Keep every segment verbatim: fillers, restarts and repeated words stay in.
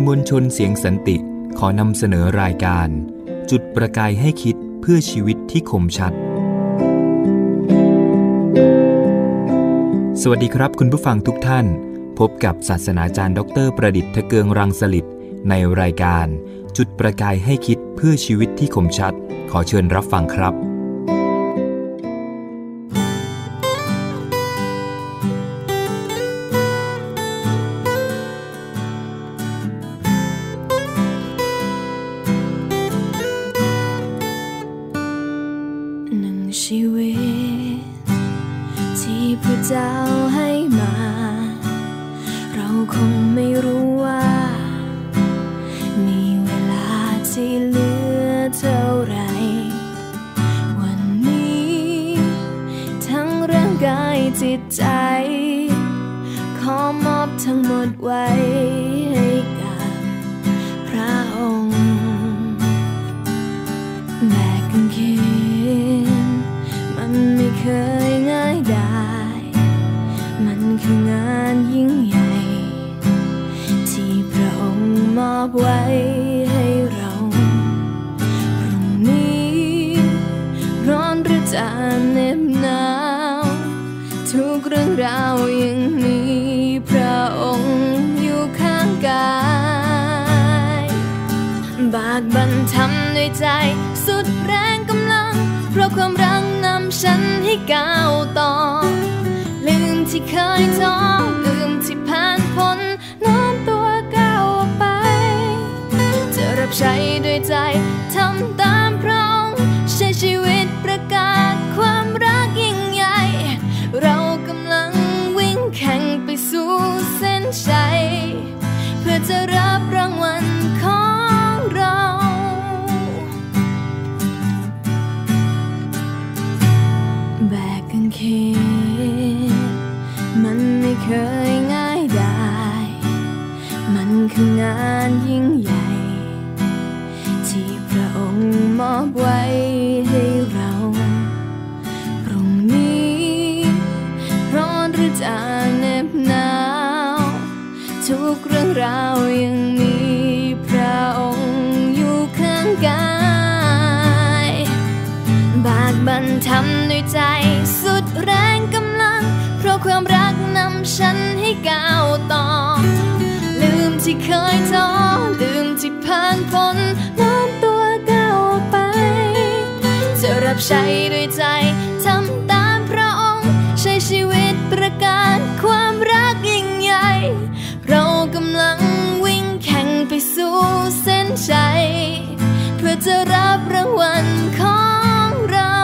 มวลชนเสียงสันติขอนำเสนอรายการจุดประกายให้คิดเพื่อชีวิตที่คมชัดสวัสดีครับคุณผู้ฟังทุกท่านพบกับศาสนาจารย์ดรประดิษฐ์ ทะเกืองรังสฤษดิ์ในรายการจุดประกายให้คิดเพื่อชีวิตที่คมชัดขอเชิญรับฟังครับชีวิตที่พระเจ้าให้มาเราคงไม่รู้ว่ามีเวลาที่เหลือเท่าไรวันนี้ทั้งร่างกายจิตใจขอมอบทั้งหมดไว้ให้กับพระองค์แบกกางเขนมันไม่เคยง่ายได้มันคืองานยิ่งใหญ่ที่พระองค์มอบไว้ให้เราพรุ่งนี้ร้อนหรือจะเหน็บหนาวทุกเรื่องราวยังมีพระองค์อยู่ข้างกายบากบั่นทำด้วยใจสุดแรงกำลังเพราะความรักนำฉันให้ก้าวต่อลืมที่เคยท้อลืมที่ผ่านพ้นน้อมตัวก้าวออกไปจะรับใช้ด้วยใจทำตามพระองค์ใช้ชีวิตประกาศความรักยิ่งใหญ่เรากำลังวิ่งแข่งไปสู่เส้นชัยเพื่อจะรับรางวัลของเราแบกกางเขนมันไม่เคยง่ายได้มันคืองานยิ่งใหญ่ที่พระองค์มอบไว้ให้เราพรุ่งนี้ร้อนหรือจะเหน็บหนาวทุกเรื่องราวยังมีพระองค์อยู่ข้างกายบากบั่นทำด้วยใจสุดแรงกำลังเพราะความรักนำฉันให้ก้าวต่อลืมที่เคยท้อลืมที่ผ่านพ้นน้อมตัวก้าวออกไปจะรับใช้ด้วยใจทำตามพระองค์ใช้ชีวิตประกาศความรักยิ่งใหญ่เรากำลังวิ่งแข่งไปสู่เส้นชัยเพื่อจะรับรางวัลของเรา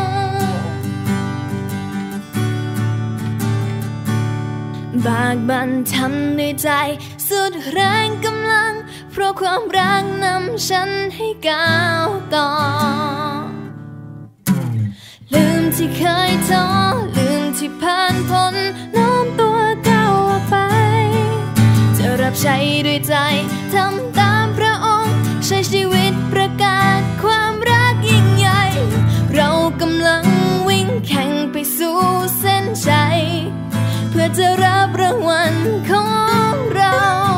บากบั่นทำด้วยใจสุดแรงกำลังเพราะความรักนำฉันให้ก้าวต่อลืมที่เคยท้อลืมที่ผ่านพ้นน้อมตัวก้าวออกไปจะรับใช้ด้วยใจทำตามพระองค์ใช้ชีวิตประกาศความรักยิ่งใหญ่เรากำลังวิ่งแข่งไปสู่เส้นชัยเพื่อจะรับรางวัลของเรา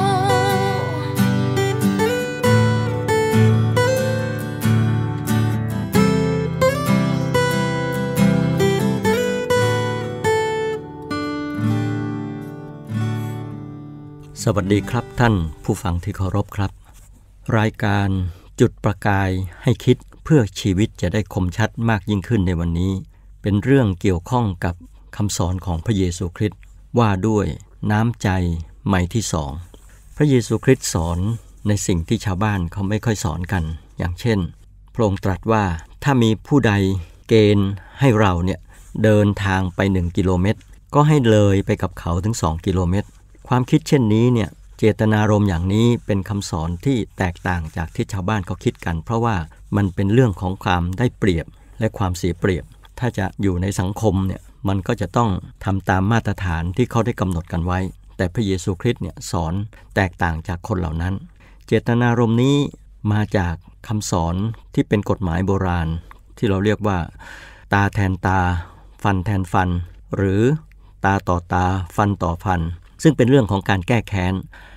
สวัสดีครับท่านผู้ฟังที่เคารพครับรายการจุดประกายให้คิดเพื่อชีวิตจะได้คมชัดมากยิ่งขึ้นในวันนี้เป็นเรื่องเกี่ยวข้องกับคำสอนของพระเยซูคริสต์ว่าด้วยน้ำใจใหม่ที่สองพระเยซูคริสต์สอนในสิ่งที่ชาวบ้านเขาไม่ค่อยสอนกันอย่างเช่นพระองค์ตรัสว่าถ้ามีผู้ใดเกณฑ์ให้เราเนี่ยเดินทางไปหนึ่งกิโลเมตรก็ให้เลยไปกับเขาถึงสองกิโลเมตรความคิดเช่นนี้เนี่ยเจตนารมณ์อย่างนี้เป็นคำสอนที่แตกต่างจากที่ชาวบ้านเขาคิดกันเพราะว่ามันเป็นเรื่องของความได้เปรียบและความเสียเปรียบถ้าจะอยู่ในสังคมเนี่ยมันก็จะต้องทำตามมาตรฐานที่เขาได้กำหนดกันไว้แต่พระเยซูคริสต์เนี่ยสอนแตกต่างจากคนเหล่านั้นเจตนารมณ์นี้มาจากคำสอนที่เป็นกฎหมายโบราณที่เราเรียกว่าตาแทนตาฟันแทนฟันหรือตาต่อตาฟันต่อฟันซึ่งเป็นเรื่องของการแก้แค้น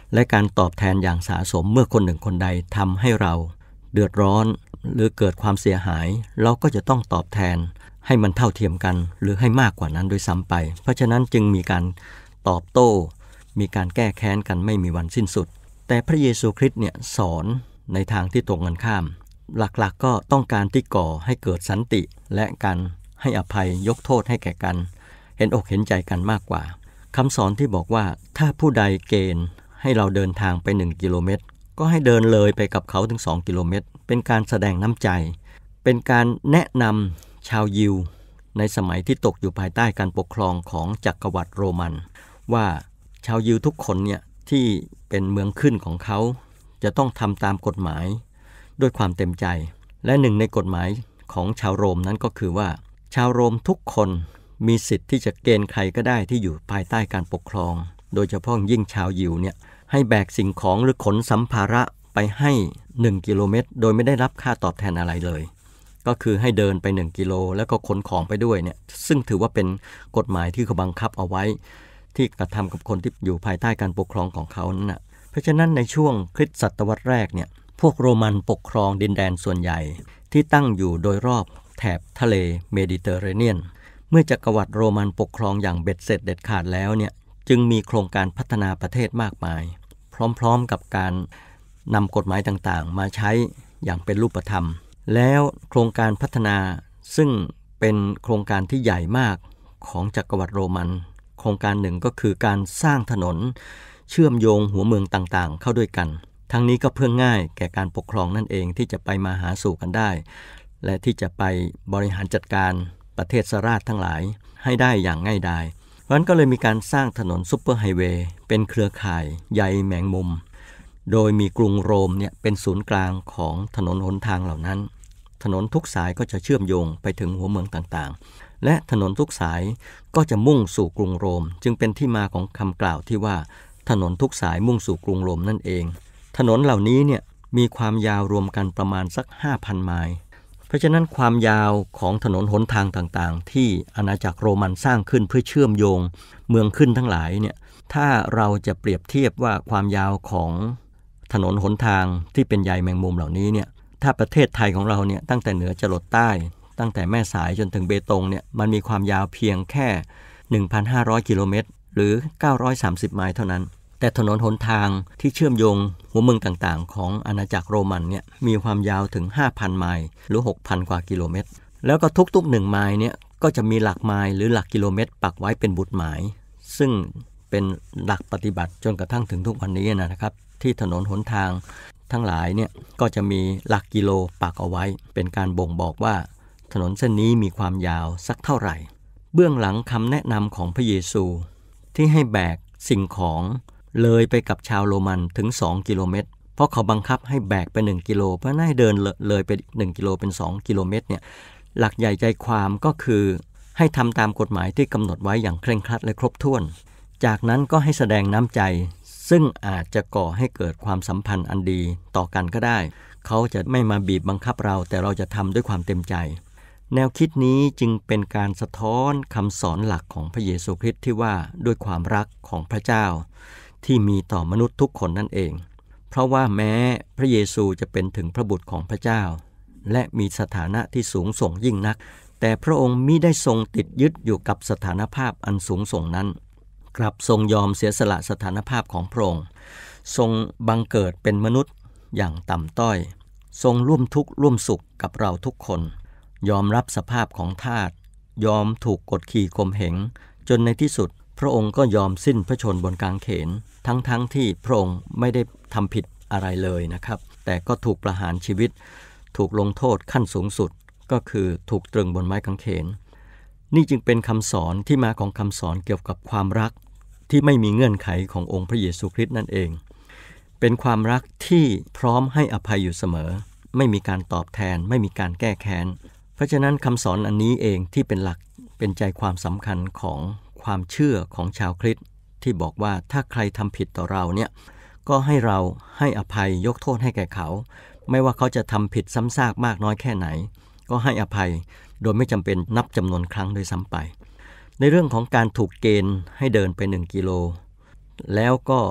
และการตอบแทนอย่างสาสมเมื่อคนหนึ่งคนใดทำให้เราเดือดร้อนหรือเกิดความเสียหายเราก็จะต้องตอบแทนให้มันเท่าเทียมกันหรือให้มากกว่านั้นโดยซ้ำไปเพราะฉะนั้นจึงมีการตอบโต้มีการแก้แค้นกันไม่มีวันสิ้นสุดแต่พระเยซูคริสต์เนี่ยสอนในทางที่ตรงกันข้ามหลักๆ ก, ก็ต้องการที่ก่อให้เกิดสันติและการให้อภัยยกโทษให้แก่กันเห็นอกเห็นใจกันมากกว่าคำสอนที่บอกว่าถ้าผู้ใดเกณฑ์ให้เราเดินทางไปหนึ่งกิโลเมตรก็ให้เดินเลยไปกับเขาถึงสองกิโลเมตรเป็นการแสดงน้ำใจเป็นการแนะนำชาวยิวในสมัยที่ตกอยู่ภายใต้การปกครองของจักรวรรดิโรมันว่าชาวยิวทุกคนเนี่ยที่เป็นเมืองขึ้นของเขาจะต้องทำตามกฎหมายด้วยความเต็มใจและหนึ่งในกฎหมายของชาวโรมนั้นก็คือว่าชาวโรมทุกคนมีสิทธิ์ที่จะเกณฑ์ใครก็ได้ที่อยู่ภายใต้การปกครองโดยเฉพาะยิ่งชาวยิวเนี่ยให้แบกสิ่งของหรือขนสัมภาระไปให้หนึ่งกิโลเมตรโดยไม่ได้รับค่าตอบแทนอะไรเลยก็คือให้เดินไปหนึ่งกิโลแล้วก็ขนของไปด้วยเนี่ยซึ่งถือว่าเป็นกฎหมายที่เขาบังคับเอาไว้ที่กระทำกับคนที่อยู่ภายใต้การปกครองของเขานั่นนะเพราะฉะนั้นในช่วงคริสตศตวรรษแรกเนี่ยพวกโรมันปกครองดินแดนส่วนใหญ่ที่ตั้งอยู่โดยรอบแถบทะเลเมดิเตอร์เรเนียนเมื่อจักรวรรดิโรมันปกครองอย่างเบ็ดเสร็จเด็ดขาดแล้วเนี่ยจึงมีโครงการพัฒนาประเทศมากมายพร้อมๆกับการนำกฎหมายต่างๆมาใช้อย่างเป็นรูปธรรมแล้วโครงการพัฒนาซึ่งเป็นโครงการที่ใหญ่มากของจักรวรรดิโรมันโครงการหนึ่งก็คือการสร้างถนนเชื่อมโยงหัวเมืองต่างๆเข้าด้วยกันทั้งนี้ก็เพื่อง่ายแก่การปกครองนั่นเองที่จะไปมาหาสู่กันได้และที่จะไปบริหารจัดการประเทศสราชทั้งหลายให้ได้อย่างง่ายดายเพราะฉะนั้นก็เลยมีการสร้างถนนซุปเปอร์ไฮเวย์เป็นเครือข่ายใยแมงมุมโดยมีกรุงโรมเนี่ยเป็นศูนย์กลางของถนนหนทางเหล่านั้นถนนทุกสายก็จะเชื่อมโยงไปถึงหัวเมืองต่างๆและถนนทุกสายก็จะมุ่งสู่กรุงโรมจึงเป็นที่มาของคำกล่าวที่ว่าถนนทุกสายมุ่งสู่กรุงโรมนั่นเองถนนเหล่านี้เนี่ยมีความยาวรวมกันประมาณสัก ห้าพัน ไมล์เพราะฉะนั้นความยาวของถนนหนทางต่างๆที่อาณาจักรโรมันสร้างขึ้นเพื่อเชื่อมโยงเมืองขึ้นทั้งหลายเนี่ยถ้าเราจะเปรียบเทียบว่าความยาวของถนนหนทางที่เป็นใยแมงมุมเหล่านี้เนี่ยถ้าประเทศไทยของเราเนี่ยตั้งแต่เหนือจรดใต้ตั้งแต่แม่สายจนถึงเบตงเนี่ยมันมีความยาวเพียงแค่ หนึ่งพันห้าร้อย กิโลเมตรหรือเก้าร้อยสามสิบไมล์เท่านั้นแต่ถนนหนทางที่เชื่อมโยงหัวเมืองต่างๆของอาณาจักรโรมันเนี่ยมีความยาวถึง ห้าพัน ไมล์หรือ หกพัน กว่ากิโลเมตรแล้วก็ทุกๆหนึ่งไมล์เนี่ยก็จะมีหลักไมล์หรือหลักกิโลเมตรปักไว้เป็นบุตรหมายซึ่งเป็นหลักปฏิบัติจนกระทั่งถึงทุกวันนี้นะครับที่ถนนหนทางทั้งหลายเนี่ยก็จะมีหลักกิโลปักเอาไว้เป็นการบ่งบอกว่าถนนเส้นนี้มีความยาวสักเท่าไหร่เบื้องหลังคำแนะนำของพระเยซูที่ให้แบกสิ่งของเลยไปกับชาวโรมันถึงสองกิโลเมตรเพราะเขาบังคับให้แบกไปหนึ่งกิโลเพราะให้เดินเลยไปหนึ่งกิโลเป็นสองกิโลเมตรเนี่ยหลักใหญ่ใจความก็คือให้ทำตามกฎหมายที่กำหนดไว้อย่างเคร่งครัดและครบถ้วนจากนั้นก็ให้แสดงน้ำใจซึ่งอาจจะก่อให้เกิดความสัมพันธ์อันดีต่อกันก็ได้เขาจะไม่มาบีบบังคับเราแต่เราจะทำด้วยความเต็มใจแนวคิดนี้จึงเป็นการสะท้อนคำสอนหลักของพระเยซูคริสต์ที่ว่าด้วยความรักของพระเจ้าที่มีต่อมนุษย์ทุกคนนั่นเองเพราะว่าแม้พระเยซูจะเป็นถึงพระบุตรของพระเจ้าและมีสถานะที่สูงส่งยิ่งนักแต่พระองค์มิได้ทรงติดยึดอยู่กับสถานภาพอันสูงส่งนั้นกลับทรงยอมเสียสละสถานภาพของพระองค์ทรงบังเกิดเป็นมนุษย์อย่างต่ำต้อยทรงร่วมทุกข์ร่วมสุขกับเราทุกคนยอมรับสภาพของทาสยอมถูกกดขี่ข่มเหงจนในที่สุดพระองค์ก็ยอมสิ้นพระชนม์บนกางเขนทั้งๆ ท, ที่พระองค์ไม่ได้ทำผิดอะไรเลยนะครับแต่ก็ถูกประหารชีวิตถูกลงโทษขั้นสูงสุดก็คือถูกตรึงบนไม้กางเขนนี่จึงเป็นคำสอนที่มาของคำสอนเกี่ยวกับความรักที่ไม่มีเงื่อนไขขององค์พระเยซูคริสต์นั่นเองเป็นความรักที่พร้อมให้อภัยอยู่เสมอไม่มีการตอบแทนไม่มีการแก้แค้นเพราะฉะนั้นคำสอนอันนี้เองที่เป็นหลักเป็นใจความสำคัญของความเชื่อของชาวคริสต์ที่บอกว่าถ้าใครทำผิดต่อเราเนี่ยก็ให้เราให้อภัยยกโทษให้แก่เขาไม่ว่าเขาจะทำผิดซ้ำซากมากน้อยแค่ไหนก็ให้อภัยโดยไม่จำเป็นนับจำนวนครั้งโดยซ้ำไปในเรื่องของการถูกเกณฑ์ให้เดินไปหนึ่งกิโลแล้วก็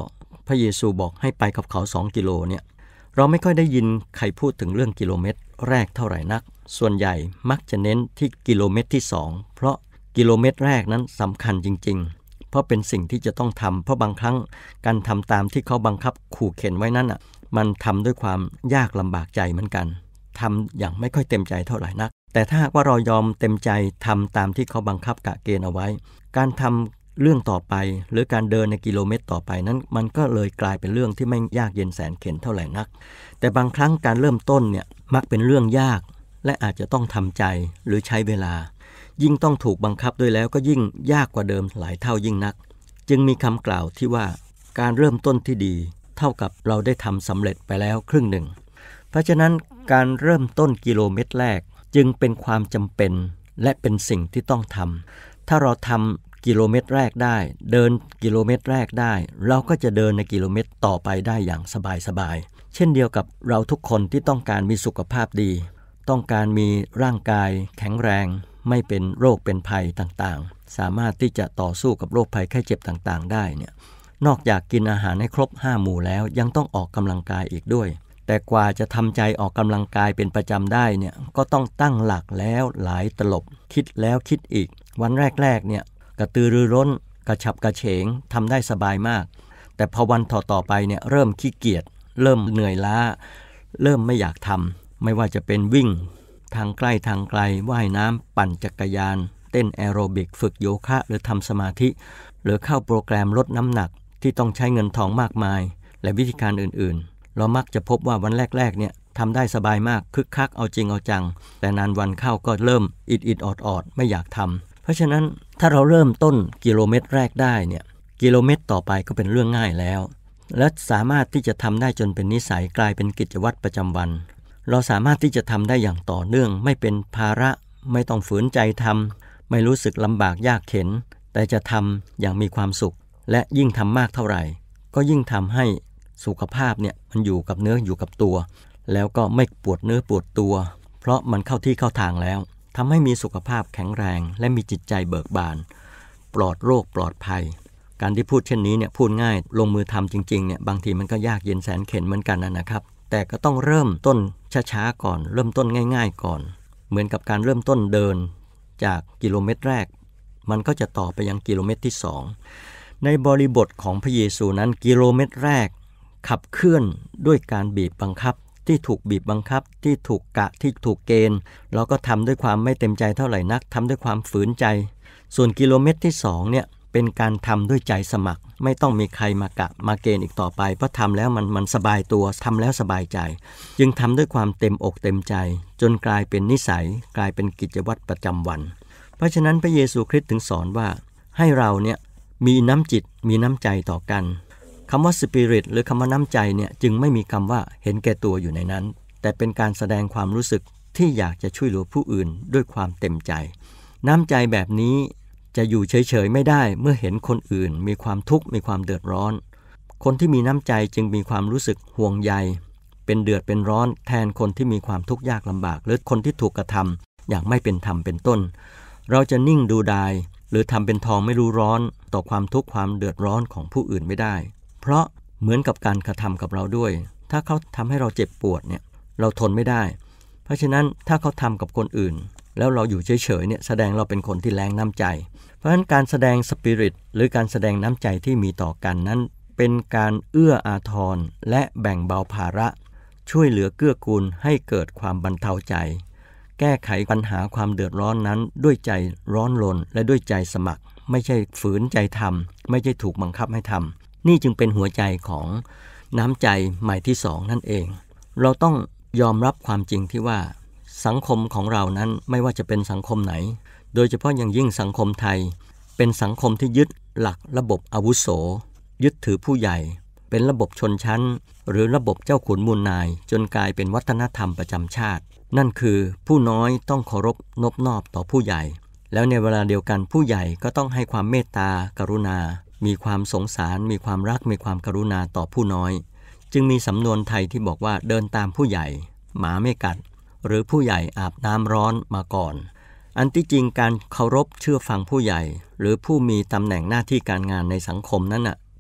พระเยซูบอกให้ไปกับเขาสองกิโลเนี่ยเราไม่ค่อยได้ยินใครพูดถึงเรื่องกิโลเมตรแรกเท่าไหร่นักส่วนใหญ่มักจะเน้นที่กิโลเมตรที่สองเพราะกิโลเมตรแรกนั้นสำคัญจริงๆเพราะเป็นสิ่งที่จะต้องทำเพราะบางครั้งการทำตามที่เขาบังคับขู่เข็นไว้นั้นอ่ะมันทำด้วยความยากลำบากใจเหมือนกันทำอย่างไม่ค่อยเต็มใจเท่าไหร่นักแต่ถ้าหากว่าเรายอมเต็มใจทำตามที่เขาบังคับกะเกณฑ์เอาไว้การทำเรื่องต่อไปหรือการเดินในกิโลเมตรต่อไปนั้นมันก็เลยกลายเป็นเรื่องที่ไม่ยากเย็นแสนเข็ญเท่าไหร่นักแต่บางครั้งการเริ่มต้นเนี่ยมักเป็นเรื่องยากและอาจจะต้องทำใจหรือใช้เวลายิ่งต้องถูกบังคับด้วยแล้วก็ยิ่งยากกว่าเดิมหลายเท่ายิ่งนักจึงมีคำกล่าวที่ว่าการเริ่มต้นที่ดีเท่ากับเราได้ทำสำเร็จไปแล้วครึ่งหนึ่งเพราะฉะนั้นการเริ่มต้นกิโลเมตรแรกจึงเป็นความจำเป็นและเป็นสิ่งที่ต้องทำถ้าเราทำกิโลเมตรแรกได้เดินกิโลเมตรแรกได้เราก็จะเดินในกิโลเมตรต่อไปได้อย่างสบายๆเช่นเดียวกับเราทุกคนที่ต้องการมีสุขภาพดีต้องการมีร่างกายแข็งแรงไม่เป็นโรคเป็นภัยต่างๆสามารถที่จะต่อสู้กับโรคภัยไข้เจ็บต่างๆได้เนี่ยนอกจากกินอาหารให้ครบห้าหมู่แล้วยังต้องออกกำลังกายอีกด้วยแต่กว่าจะทำใจออกกำลังกายเป็นประจำได้เนี่ยก็ต้องตั้งหลักแล้วหลายตลบคิดแล้วคิดอีกวันแรกๆเนี่ยกระตือรือร้นกระฉับกระเฉงทำได้สบายมากแต่พอวันต่อๆไปเนี่ยเริ่มขี้เกียจเริ่มเหนื่อยล้าเริ่มไม่อยากทำไม่ว่าจะเป็นวิ่งทางใกล้ทางไกลว่ายน้ำปั่นจักรยานเต้นแอโรบิกฝึกโยคะหรือทำสมาธิหรือเข้าโปรแกรมลดน้ำหนักที่ต้องใช้เงินทองมากมายและวิธีการอื่นๆเรามักจะพบว่าวันแรกๆเนี่ยทำได้สบายมากคึกคักเอาจริงเอาจังแต่นานวันเข้าก็เริ่มอิดอิดออดออดไม่อยากทำเพราะฉะนั้นถ้าเราเริ่มต้นกิโลเมตรแรกได้เนี่ยกิโลเมตรต่อไปก็เป็นเรื่องง่ายแล้วและสามารถที่จะทำได้จนเป็นนิสัยกลายเป็นกิจวัตรประจำวันเราสามารถที่จะทำได้อย่างต่อเนื่องไม่เป็นภาระไม่ต้องฝืนใจทำไม่รู้สึกลำบากยากเข็ญแต่จะทำอย่างมีความสุขและยิ่งทำมากเท่าไหร่ก็ยิ่งทำให้สุขภาพเนี่ยมันอยู่กับเนื้ออยู่กับตัวแล้วก็ไม่ปวดเนื้อปวดตัวเพราะมันเข้าที่เข้าทางแล้วทำให้มีสุขภาพแข็งแรงและมีจิตใจเบิกบานปลอดโรคปลอดภัยการที่พูดเช่นนี้เนี่ยพูดง่ายลงมือทำจริงๆเนี่ยบางทีมันก็ยากเย็นแสนเข็ญเหมือนกันนะครับแต่ก็ต้องเริ่มต้นช้าๆก่อนเริ่มต้นง่ายๆก่อนเหมือนกับการเริ่มต้นเดินจากกิโลเมตรแรกมันก็จะต่อไปยังกิโลเมตรที่สองในบริบทของพระเยซูนั้นกิโลเมตรแรกขับเคลื่อนด้วยการบีบบังคับที่ถูกบีบบังคับที่ถูกกะที่ถูกเกณฑ์เราก็ทำด้วยความไม่เต็มใจเท่าไหร่นักทำด้วยความฝืนใจส่วนกิโลเมตรที่สองเนี่ยเป็นการทำด้วยใจสมัครไม่ต้องมีใครมากะมาเกณฑ์อีกต่อไปเพราะทำแล้วมันมันสบายตัวทำแล้วสบายใจจึงทำด้วยความเต็มอกเต็มใจจนกลายเป็นนิสัยกลายเป็นกิจวัตรประจำวันเพราะฉะนั้นพระเยซูคริสต์ถึงสอนว่าให้เราเนี่ยมีน้ำจิตมีน้ำใจต่อกันคำว่า spirit หรือคำว่าน้ำใจเนี่ยจึงไม่มีคำว่าเห็นแก่ตัวอยู่ในนั้นแต่เป็นการแสดงความรู้สึกที่อยากจะช่วยเหลือผู้อื่นด้วยความเต็มใจน้ำใจแบบนี้จะอยู่เฉยๆไม่ได้เมื่อเห็นคนอื่นมีความทุกข์มีความเดือดร้อนคนที่มีน้ำใจจึงมีความรู้สึกห่วงใยเป็นเดือดเป็นร้อนแทนคนที่มีความทุกข์ยากลำบากหรือคนที่ถูกกระทำอย่างไม่เป็นธรรมเป็นต้นเราจะนิ่งดูดายหรือทำเป็นทองไม่รู้ร้อนต่อความทุกข์ความเดือดร้อนของผู้อื่นไม่ได้เพราะเหมือนกับการกระทำกับเราด้วยถ้าเขาทำให้เราเจ็บปวดเนี่ยเราทนไม่ได้เพราะฉะนั้นถ้าเขาทำกับคนอื่นแล้วเราอยู่เฉยๆเนี่ยแสดงเราเป็นคนที่แรงน้ำใจเพราะฉะนั้นการแสดงสปิริตหรือการแสดงน้ำใจที่มีต่อกันนั้นเป็นการเอื้ออาทรและแบ่งเบาภาระช่วยเหลือเกื้อกูลให้เกิดความบรรเทาใจแก้ไขปัญหาความเดือดร้อนนั้นด้วยใจร้อนรนและด้วยใจสมัครไม่ใช่ฝืนใจทำไม่ใช่ถูกบังคับให้ทำนี่จึงเป็นหัวใจของน้ำใจใหม่ที่สองนั่นเองเราต้องยอมรับความจริงที่ว่าสังคมของเรานั้นไม่ว่าจะเป็นสังคมไหนโดยเฉพาะอย่างยิ่งสังคมไทยเป็นสังคมที่ยึดหลักระบบอาวุโสยึดถือผู้ใหญ่เป็นระบบชนชั้นหรือระบบเจ้าขุนมูลนายจนกลายเป็นวัฒนธรรมประจำชาตินั่นคือผู้น้อยต้องเคารพนบนอบต่อผู้ใหญ่แล้วในเวลาเดียวกันผู้ใหญ่ก็ต้องให้ความเมตตากรุณามีความสงสารมีความรักมีความกรุณาต่อผู้น้อยจึงมีสำนวนไทยที่บอกว่าเดินตามผู้ใหญ่หมาไม่กัดหรือผู้ใหญ่อาบน้ำร้อนมาก่อนอันที่จริงการเคารพเชื่อฟังผู้ใหญ่หรือผู้มีตำแหน่งหน้าที่การงานในสังคมนั้นน่ะ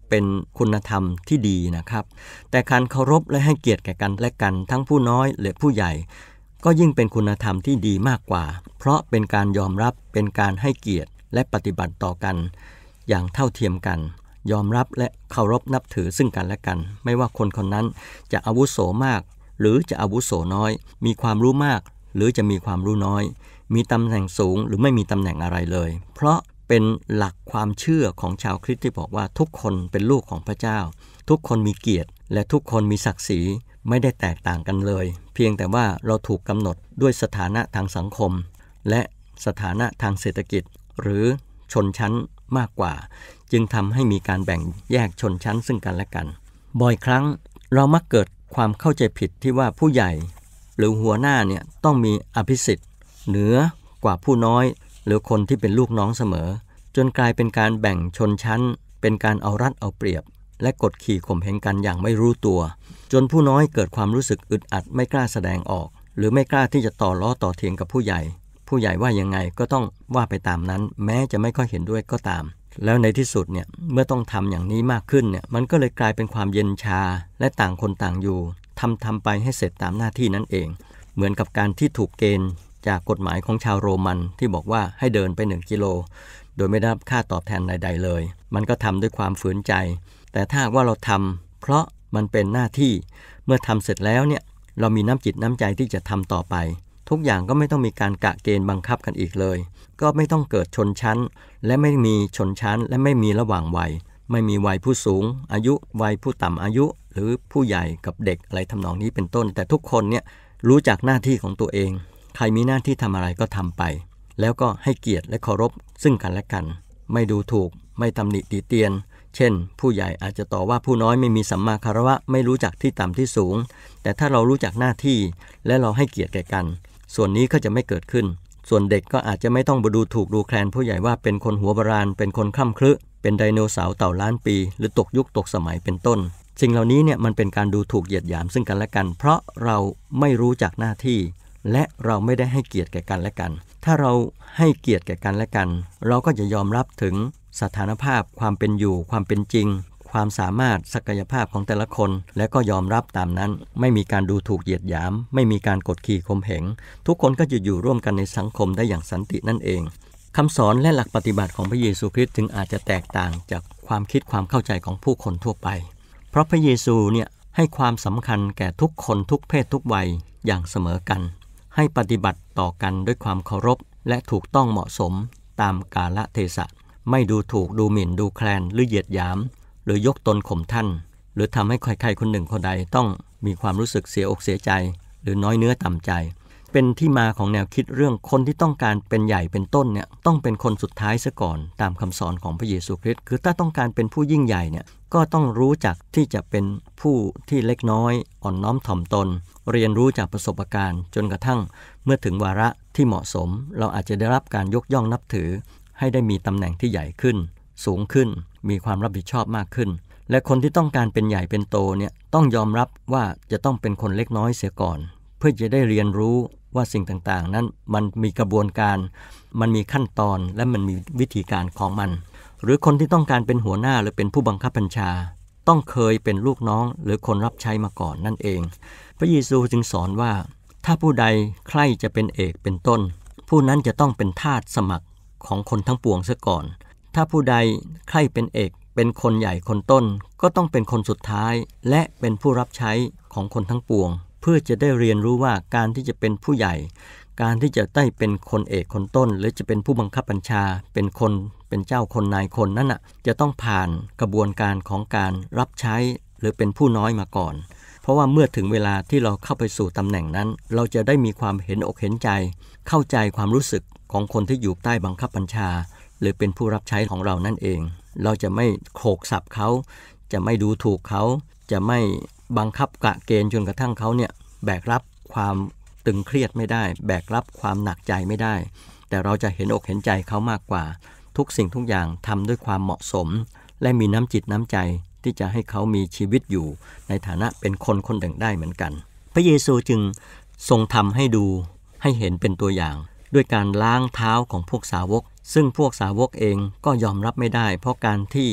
เป็นคุณธรรมที่ดีนะครับแต่การเคารพและให้เกียรติแก่กันและกันทั้งผู้น้อยและผู้ใหญ่ก็ยิ่งเป็นคุณธรรมที่ดีมากกว่าเพราะเป็นการยอมรับเป็นการให้เกียรติและปฏิบัติต่อกันอย่างเท่าเทียมกันยอมรับและเคารพนับถือซึ่งกันและกันไม่ว่าคนคนนั้นจะอาวุโสมากหรือจะอาวุโสน้อยมีความรู้มากหรือจะมีความรู้น้อยมีตำแหน่งสูงหรือไม่มีตำแหน่งอะไรเลยเพราะเป็นหลักความเชื่อของชาวคริสต์ที่บอกว่าทุกคนเป็นลูกของพระเจ้าทุกคนมีเกียรติและทุกคนมีศักดิ์ศรีไม่ได้แตกต่างกันเลยเพียงแต่ว่าเราถูกกำหนดด้วยสถานะทางสังคมและสถานะทางเศรษฐกิจหรือชนชั้นมากกว่าจึงทำให้มีการแบ่งแยกชนชั้นซึ่งกันและกันบ่อยครั้งเรามักเกิดความเข้าใจผิดที่ว่าผู้ใหญ่หรือหัวหน้าเนี่ยต้องมีอภิสิทธิ์เหนือกว่าผู้น้อยหรือคนที่เป็นลูกน้องเสมอจนกลายเป็นการแบ่งชนชั้นเป็นการเอารัดเอาเปรียบและกดขี่ข่มเหงกันอย่างไม่รู้ตัวจนผู้น้อยเกิดความรู้สึกอึดอัดไม่กล้าแสดงออกหรือไม่กล้าที่จะต่อล้อต่อเถียงกับผู้ใหญ่ผู้ใหญ่ว่ายังไงก็ต้องว่าไปตามนั้นแม้จะไม่ค่อยเห็นด้วยก็ตามแล้วในที่สุดเนี่ยเมื่อต้องทำอย่างนี้มากขึ้นเนี่ยมันก็เลยกลายเป็นความเย็นชาและต่างคนต่างอยู่ทำทำไปให้เสร็จตามหน้าที่นั่นเองเหมือนกับการที่ถูกเกณฑ์จากกฎหมายของชาวโรมันที่บอกว่าให้เดินไปหนึ่งกิโลโดยไม่ได้รับค่าตอบแทนใดๆเลยมันก็ทำด้วยความฝืนใจแต่ถ้าว่าเราทำเพราะมันเป็นหน้าที่เมื่อทำเสร็จแล้วเนี่ยเรามีน้ำจิตน้ำใจที่จะทำต่อไปทุกอย่างก็ไม่ต้องมีการกะเกณฑ์บังคับกันอีกเลยก็ไม่ต้องเกิดชนชั้นและไม่มีชนชั้นและไม่มีระหว่างวัยไม่มีวัยผู้สูงอายุวัยผู้ต่ำอายุหรือผู้ใหญ่กับเด็กอะไรทำนองนี้เป็นต้นแต่ทุกคนเนี่ยรู้จักหน้าที่ของตัวเองใครมีหน้าที่ทำอะไรก็ทำไปแล้วก็ให้เกียรติและเคารพซึ่งกันและกันไม่ดูถูกไม่ตำหนิติเตียนเช่นผู้ใหญ่อาจจะต่อว่าผู้น้อยไม่มีสัมมาคารวะไม่รู้จักที่ต่ำที่สูงแต่ถ้าเรารู้จักหน้าที่และเราให้เกียรติแก่กันส่วนนี้ก็จะไม่เกิดขึ้นส่วนเด็กก็อาจจะไม่ต้องดูถูกดูแคลนผู้ใหญ่ว่าเป็นคนหัวโบราณเป็นคนคล่ำครึเป็นไดโนเสาร์เต่าล้านปีหรือตกยุคตกสมัยเป็นต้นสิ่งเหล่านี้เนี่ยมันเป็นการดูถูกเหยียดหยามซึ่งกันและกันเพราะเราไม่รู้จักหน้าที่และเราไม่ได้ให้เกียรติแก่กันและกันถ้าเราให้เกียรติแก่กันและกันเราก็จะยอมรับถึงสถานภาพความเป็นอยู่ความเป็นจริงความสามารถศักยภาพของแต่ละคนและก็ยอมรับตามนั้นไม่มีการดูถูกเหยียดหยามไม่มีการกดขี่ข่มเหงทุกคนก็จะอยู่ร่วมกันในสังคมได้อย่างสันตินั่นเองคำสอนและหลักปฏิบัติของพระเยซูคริสต์จึงอาจจะแตกต่างจากความคิดความเข้าใจของผู้คนทั่วไปเพราะพระเยซูเนี่ยให้ความสำคัญแก่ทุกคนทุกเพศทุกวัยอย่างเสมอกันให้ปฏิบัติต่อกันด้วยความเคารพและถูกต้องเหมาะสมตามกาลเทศะไม่ดูถูกดูหมิ่นดูแคลนหรือเหยียดหยามหรือยกตนข่มท่านหรือทำให้ใครๆคนหนึ่งคนใดต้องมีความรู้สึกเสียอกเสียใจหรือน้อยเนื้อต่ำใจเป็นที่มาของแนวคิดเรื่องคนที่ต้องการเป็นใหญ่เป็นต้นเนี่ยต้องเป็นคนสุดท้ายซะก่อนตามคำสอนของพระเยซูคริสต์คือถ้าต้องการเป็นผู้ยิ่งใหญ่เนี่ยก็ต้องรู้จักที่จะเป็นผู้ที่เล็กน้อยอ่อนน้อมถ่อมตนเรียนรู้จากประสบการณ์จนกระทั่งเมื่อถึงวาระที่เหมาะสมเราอาจจะได้รับการยกย่องนับถือให้ได้มีตำแหน่งที่ใหญ่ขึ้นสูงขึ้นมีความรับผิดชอบมากขึ้นและคนที่ต้องการเป็นใหญ่เป็นโตเนี่ยต้องยอมรับว่าจะต้องเป็นคนเล็กน้อยเสียก่อนเพื่อจะได้เรียนรู้ว่าสิ่งต่างๆนั้นมันมีกระบวนการมันมีขั้นตอนและมันมีวิธีการของมันหรือคนที่ต้องการเป็นหัวหน้าหรือเป็นผู้บังคับบัญชาต้องเคยเป็นลูกน้องหรือคนรับใช้มาก่อนนั่นเองพระเยซูจึงสอนว่าถ้าผู้ใดใคร่จะเป็นเอกเป็นต้นผู้นั้นจะต้องเป็นทาสสมัครของคนทั้งปวงเสียก่อนถ้าผู้ใดใคร่เป็นเอกเป็นคนใหญ่คนต้นก็ต้องเป็นคนสุดท้ายและเป็นผู้รับใช้ของคนทั้งปวงเพื่อจะได้เรียนรู้ว่าการที่จะเป็นผู้ใหญ่การที่จะได้เป็นคนเอกคนต้นหรือจะเป็นผู้บังคับบัญชาเป็นคนเป็นเจ้าคนนายคนนั้นน่ะจะต้องผ่านกระบวนการของการรับใช้หรือเป็นผู้น้อยมาก่อนเพราะว่าเมื่อถึงเวลาที่เราเข้าไปสู่ตำแหน่งนั้นเราจะได้มีความเห็นอกเห็นใจเข้าใจความรู้สึกของคนที่อยู่ใต้บังคับบัญชาหรือเป็นผู้รับใช้ของเรานั่นเองเราจะไม่โขกสับเขาจะไม่ดูถูกเขาจะไม่บังคับกะเกณฑ์จนกระทั่งเขาเนี่ยแบกรับความตึงเครียดไม่ได้แบกรับความหนักใจไม่ได้แต่เราจะเห็นอกเห็นใจเขามากกว่าทุกสิ่งทุกอย่างทำด้วยความเหมาะสมและมีน้ำจิตน้ำใจที่จะให้เขามีชีวิตอยู่ในฐานะเป็นคนคนหนึ่งได้เหมือนกันพระเยซูจึงทรงทำให้ดูให้เห็นเป็นตัวอย่างด้วยการล้างเท้าของพวกสาวกซึ่งพวกสาวกเองก็ยอมรับไม่ได้เพราะการที่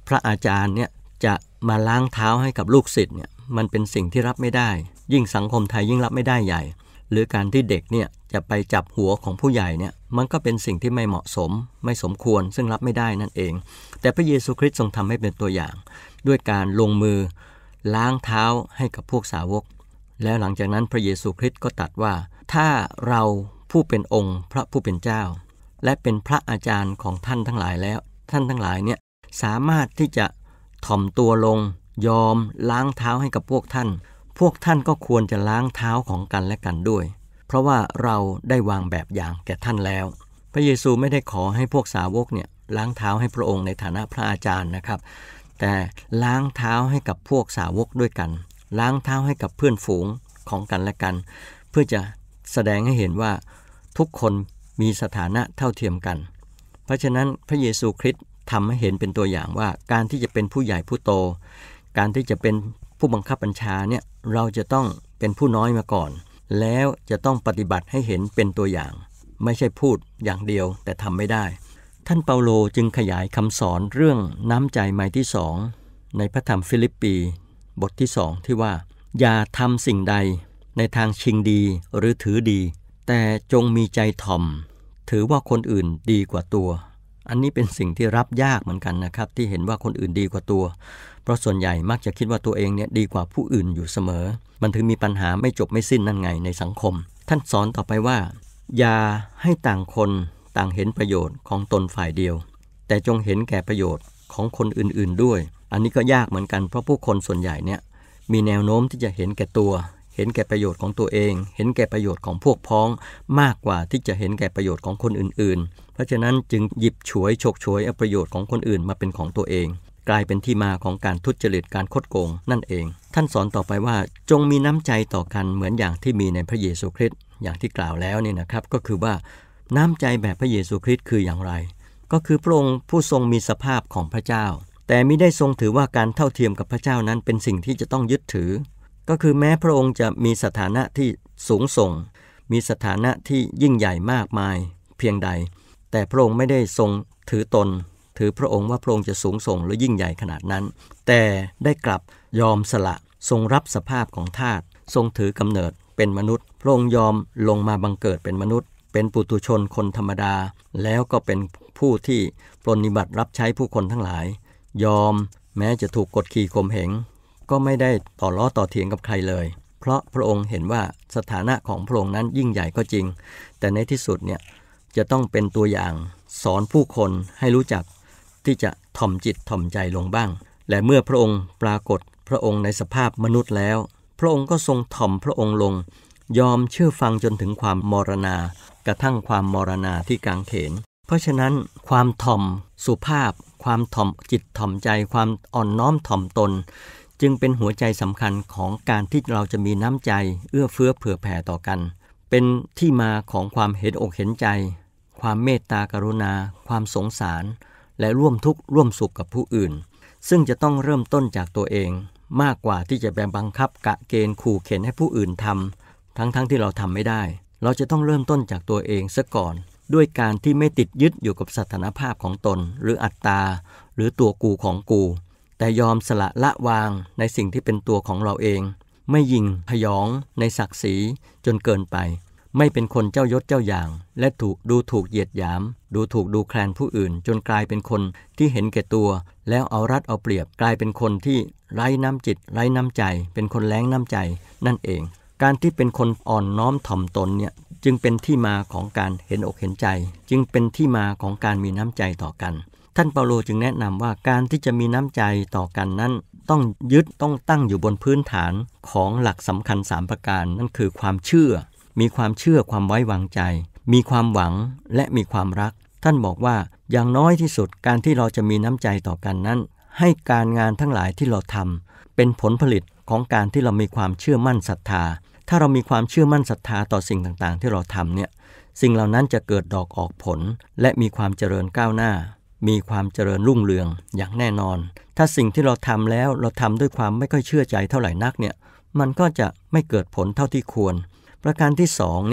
พระอาจารย์เนี่ยจะมาล้างเท้าให้กับลูกศิษย์เนี่ยมันเป็นสิ่งที่รับไม่ได้ยิ่งสังคมไทยยิ่งรับไม่ได้ใหญ่หรือการที่เด็กเนี่ยจะไปจับหัวของผู้ใหญ่เนี่ยมันก็เป็นสิ่งที่ไม่เหมาะสมไม่สมควรซึ่งรับไม่ได้นั่นเองแต่พระเยซูคริสต์ทรงทำให้เป็นตัวอย่างด้วยการลงมือล้างเท้าให้กับพวกสาวกแล้วหลังจากนั้นพระเยซูคริสต์ก็ตรัสว่าถ้าเราผู้เป็นองค์พระผู้เป็นเจ้าและเป็นพระอาจารย์ของท่านทั้งหลายแล้วท่านทั้งหลายเนี่ยสามารถที่จะถ่อมตัวลงยอมล้างเท้าให้กับพวกท่านพวกท่านก็ควรจะล้างเท้าของกันและกันด้วยเพราะว่าเราได้วางแบบอย่างแก่ท่านแล้วพระเยซูไม่ได้ขอให้พวกสาวกเนี่ยล้างเท้าให้พระองค์ในฐานะพระอาจารย์นะครับแต่ล้างเท้าให้กับพวกสาวกด้วยกันล้างเท้าให้กับเพื่อนฝูงของกันและกันเพื่อจะแสดงให้เห็นว่าทุกคนมีสถานะเท่าเทียมกันเพราะฉะนั้นพระเยซูคริสต์ทำให้เห็นเป็นตัวอย่างว่าการที่จะเป็นผู้ใหญ่ผู้โตการที่จะเป็นผู้บังคับบัญชาเนี่ยเราจะต้องเป็นผู้น้อยมาก่อนแล้วจะต้องปฏิบัติให้เห็นเป็นตัวอย่างไม่ใช่พูดอย่างเดียวแต่ทำไม่ได้ท่านเปาโลจึงขยายคำสอนเรื่องน้ำใจหมายที่สองในพระธรรมฟิลิปปีบทที่สองที่ว่าอย่าทำสิ่งใดในทางชิงดีหรือถือดีแต่จงมีใจถ่อมถือว่าคนอื่นดีกว่าตัวอันนี้เป็นสิ่งที่รับยากเหมือนกันนะครับที่เห็นว่าคนอื่นดีกว่าตัวเพราะส่วนใหญ่มักจะคิดว่าตัวเองเนี่ยดีกว่าผู้อื่นอยู่เสมอมันถึงมีปัญหาไม่จบไม่สิ้นนั่นไงในสังคมท่านสอนต่อไปว่าอย่าให้ต่างคนต่างเห็นประโยชน์ของตนฝ่ายเดียวแต่จงเห็นแก่ประโยชน์ของคนอื่นๆด้วยอันนี้ก็ยากเหมือนกันเพราะผู้คนส่วนใหญ่เนี่ยมีแนวโน้มที่จะเห็นแก่ตัวเห็นแก่ประโยชน์ของตัวเองเห็นแก่ประโยชน์ของพวกพ้องมากกว่าที่จะเห็นแก่ประโยชน์ของคนอื่นๆเพราะฉะนั้นจึงหยิบฉวยฉกฉวยเอาประโยชน์ของคนอื่นมาเป็นของตัวเองกลายเป็นที่มาของการทุจริตการคดโกงนั่นเองท่านสอนต่อไปว่าจงมีน้ำใจต่อกันเหมือนอย่างที่มีในพระเยซูคริสต์อย่างที่กล่าวแล้วนี่นะครับก็คือว่าน้ำใจแบบพระเยซูคริสต์คืออย่างไรก็คือพระองค์ผู้ทรงมีสภาพของพระเจ้าแต่มิได้ทรงถือว่าการเท่าเทียมกับพระเจ้านั้นเป็นสิ่งที่จะต้องยึดถือก็คือแม้พระองค์จะมีสถานะที่สูงส่งมีสถานะที่ยิ่งใหญ่มากมายเพียงใดแต่พระองค์ไม่ได้ทรงถือตนถือพระองค์ว่าพระองค์จะสูงส่งหรือยิ่งใหญ่ขนาดนั้นแต่ได้กลับยอมสละทรงรับสภาพของทาสทรงถือกำเนิดเป็นมนุษย์พระองค์ยอมลงมาบังเกิดเป็นมนุษย์เป็นปุถุชนคนธรรมดาแล้วก็เป็นผู้ที่ปรนนิบัติรับใช้ผู้คนทั้งหลายยอมแม้จะถูกกดขี่ข่มเหงก็ไม่ได้ต่อล้อต่อเถียงกับใครเลยเพราะพระองค์เห็นว่าสถานะของพระองค์นั้นยิ่งใหญ่ก็จริงแต่ในที่สุดเนี่ยจะต้องเป็นตัวอย่างสอนผู้คนให้รู้จักที่จะถ่อมจิตถ่อมใจลงบ้างและเมื่อพระองค์ปรากฏพระองค์ในสภาพมนุษย์แล้วพระองค์ก็ทรงถ่อมพระองค์ลงยอมเชื่อฟังจนถึงความมรณากระทั่งความมรณาที่กางเขนเพราะฉะนั้นความถ่อมสุภาพความถ่อมจิตถ่อมใจความอ่อนน้อมถ่อมตนจึงเป็นหัวใจสำคัญของการที่เราจะมีน้ำใจเอื้อเฟื้อเผื่อแผ่ต่อกันเป็นที่มาของความเห็นอกเห็นใจความเมตตากรุณาความสงสารและร่วมทุกข์ร่วมสุขกับผู้อื่นซึ่งจะต้องเริ่มต้นจากตัวเองมากกว่าที่จะไปบังคับกะเกณฑ์ขู่เข็นให้ผู้อื่นทำทั้งๆ ท, ที่เราทำไม่ได้เราจะต้องเริ่มต้นจากตัวเองซะก่อนด้วยการที่ไม่ติดยึดอยู่กับสถานภาพของตนหรืออัตตาหรือตัวกูของกูแต่ยอมสละละวางในสิ่งที่เป็นตัวของเราเองไม่ยิงพยองในศักดิ์ศรีจนเกินไปไม่เป็นคนเจ้ายศเจ้าอย่างและถูกดูถูกเหยียดหยามดูถูกดูแคลนผู้อื่นจนกลายเป็นคนที่เห็นแก่ตัวแล้วเอารัดเอาเปรียบกลายเป็นคนที่ไร้น้ำจิตไร้น้ำใจเป็นคนแล้งน้ำใจนั่นเองการที่เป็นคนอ่อนน้อมถ่อมตนเนี่ยจึงเป็นที่มาของการเห็นอกเห็นใจจึงเป็นที่มาของการมีน้ำใจต่อกันท่านเปาโลจึงแนะนำว่าการที่จะมีน้ำใจต่อกันนั้นต้องยึดต้องตั้งอยู่บนพื้นฐานของหลักสำคัญสามประการนั่นคือความเชื่อมีความเชื่อความไว้วางใจมีความหวังและมีความรักท่านบอกว่าอย่างน้อยที่สุดการที่เราจะมีน้ำใจต่อกันนั้นให้การงานทั้งหลายที่เราทำเป็นผลผลิตของการที่เรามีความเชื่อมั่นศรัทธาถ้าเรามีความเชื่อมั่นศรัทธาต่อสิ่งต่างๆที่เราทำเนี่ยสิ่งเหล่านั้นจะเกิดดอกออกผลและมีความเจริญก้าวหน้ามีความเจริญรุ่งเรืองอย่างแน่นอนถ้าสิ่งที่เราทำแล้วเราทำด้วยความไม่ค่อยเชื่อใจเท่าไหร่นักเนี่ยมันก็จะไม่เกิดผลเท่าที่ควรประการที่สองเนี่ย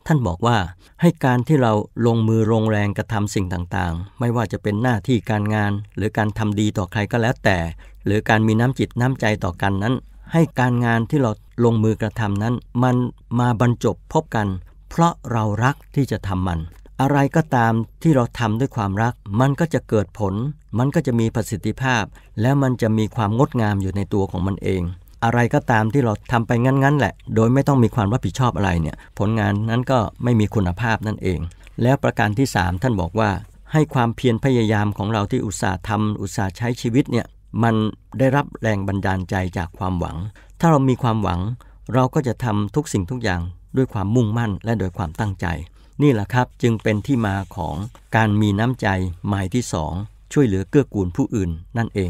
ท่านบอกว่าให้การที่เราลงมือลงแรงกระทำสิ่งต่างๆไม่ว่าจะเป็นหน้าที่การงานหรือการทำดีต่อใครก็แล้วแต่หรือการมีน้ำจิตน้ำใจต่อกันนั้นให้การงานที่เราลงมือกระทำนั้นมันมาบรรจบพบกันเพราะเรารักที่จะทำมันอะไรก็ตามที่เราทำด้วยความรักมันก็จะเกิดผลมันก็จะมีประสิทธิภาพและมันจะมีความงดงามอยู่ในตัวของมันเองอะไรก็ตามที่เราทำไปงั้นๆแหละโดยไม่ต้องมีความรับผิดชอบอะไรเนี่ยผลงานนั้นก็ไม่มีคุณภาพนั่นเองแล้วประการที่สามท่านบอกว่าให้ความเพียรพยายามของเราที่อุตสาห์ทำอุตสาห์ใช้ชีวิตเนี่ยมันได้รับแรงบันดาลใจจากความหวังถ้าเรามีความหวังเราก็จะทำทุกสิ่งทุกอย่างด้วยความมุ่งมั่นและโดยความตั้งใจนี่แหละครับจึงเป็นที่มาของการมีน้ำใจหมายที่สองช่วยเหลือเกื้อกูลผู้อื่นนั่นเอง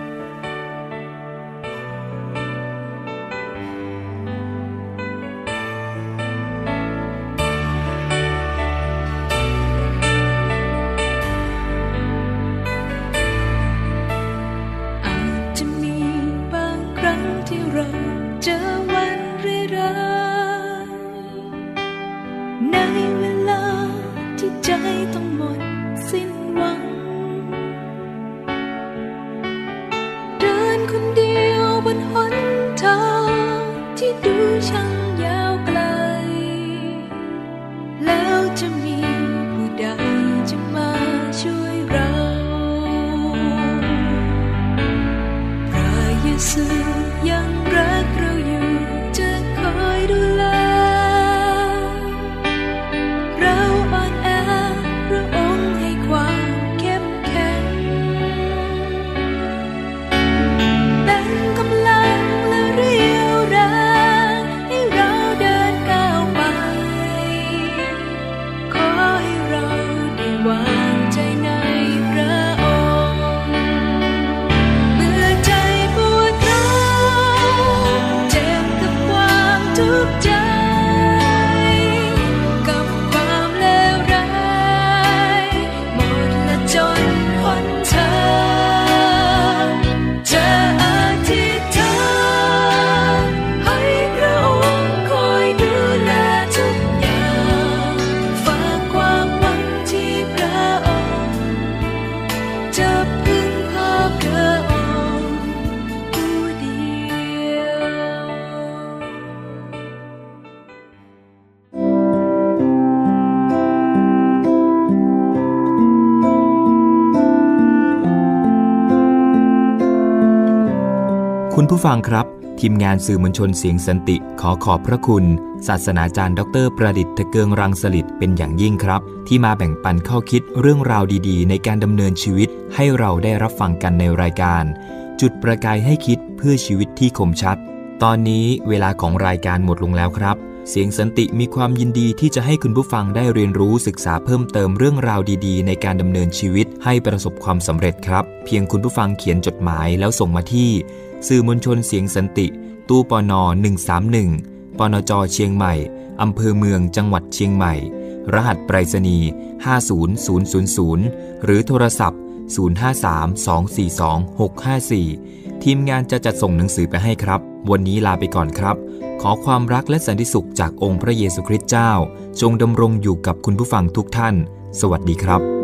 คุณผู้ฟังครับทีมงานสื่อมวลชนเสียงสันติขอขอบพระคุณศาสนาจารย์ดรประดิษฐ์ทะเกิงรังสฤทธิ์เป็นอย่างยิ่งครับที่มาแบ่งปันข้อคิดเรื่องราวดีๆในการดำเนินชีวิตให้เราได้รับฟังกันในรายการจุดประกายให้คิดเพื่อชีวิตที่คมชัดตอนนี้เวลาของรายการหมดลงแล้วครับเสียงสันติมีความยินดีที่จะให้คุณผู้ฟังได้เรียนรู้ศึกษาเพิ่มเติมเรื่องราวดีๆในการดำเนินชีวิตให้ประสบความสำเร็จครับเพียงคุณผู้ฟังเขียนจดหมายแล้วส่งมาที่สื่อมวลชนเสียงสันติตู้ปนหนึ่งสามหนึ่งปนจเชียงใหม่อำเภอเมืองจังหวัดเชียงใหม่รหัสไปรษณีย์ห้าศูนย์ศูนย์ศูนย์ศูนย์หรือโทรศัพท์ศูนย์ ห้า สาม สอง สี่ สอง หก ห้า สี่ทีมงานจะจัดส่งหนังสือไปให้ครับวันนี้ลาไปก่อนครับขอความรักและสันติสุขจากองค์พระเยซูคริสต์เจ้าจงดำรงอยู่กับคุณผู้ฟังทุกท่านสวัสดีครับ